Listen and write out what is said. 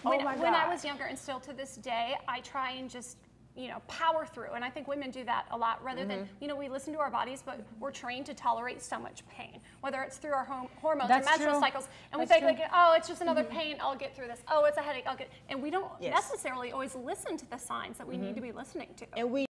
when I was younger, and still to this day, I try and just, you know, power through. And I think women do that a lot rather than, you know, we listen to our bodies, but we're trained to tolerate so much pain, whether it's through our hormones or menstrual cycles. And we think, like, oh, it's just another pain, I'll get through this. Oh, it's a headache, I'll get, and we don't necessarily always listen to the signs that we need to be listening to. And we